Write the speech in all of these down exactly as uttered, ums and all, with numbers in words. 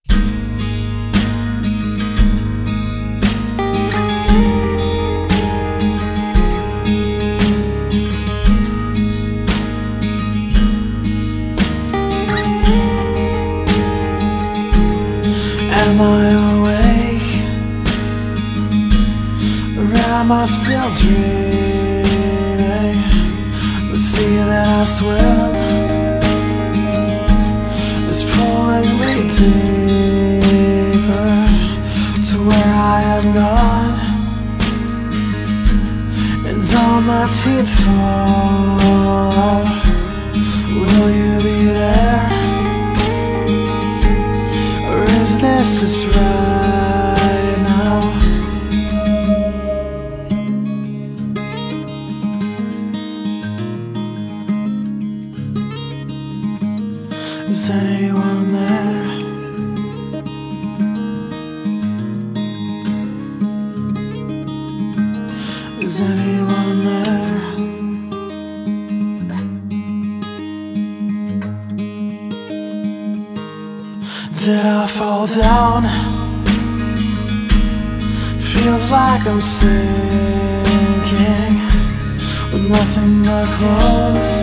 Am I awake, or am I still dreaming? The sea that I swim is pulling me deeper to where I am gone, and all my teeth fall. Will you be there? Is this just right now? Is anyone there? Is anyone there? Did I fall down? Feels like I'm sinking with nothing but clothes.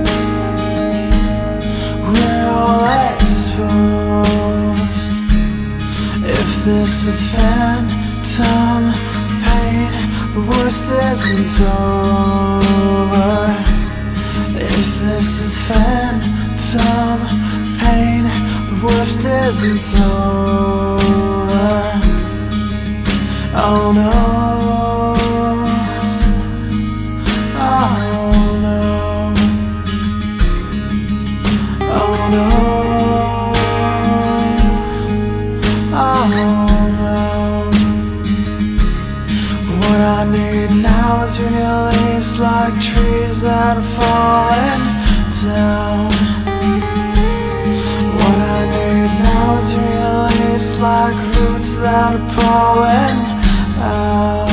We're all exposed. If this is phantom pain, the worst isn't over. If this is phantom pain, the worst isn't over. Oh no, oh no, oh no, oh no. What I need now is release, like trees that are falling down. Release like roots that are pulling out.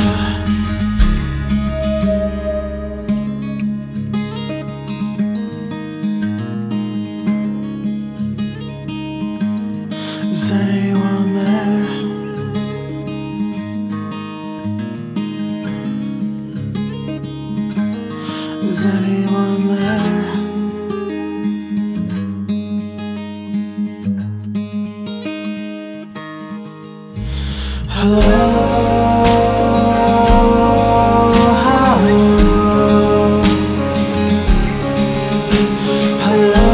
Is anyone there? Is anyone there? Hello, hello, hello,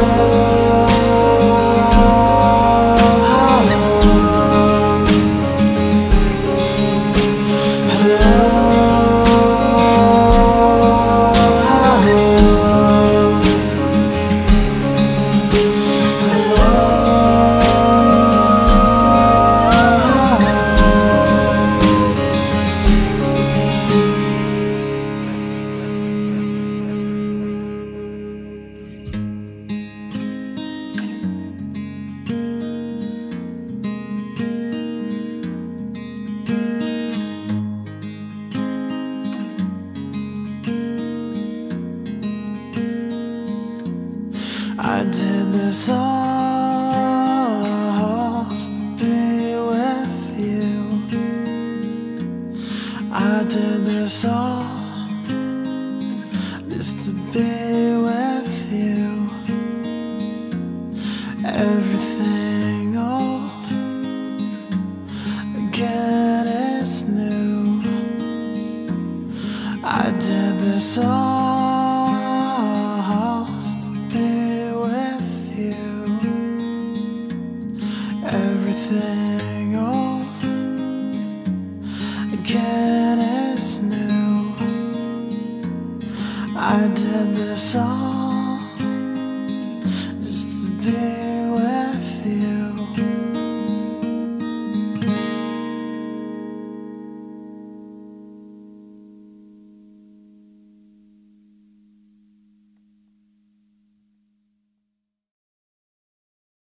I did this all to be with you. I did this all just to be with you. Everything old again is new. I did this all everything old again is new. I did this all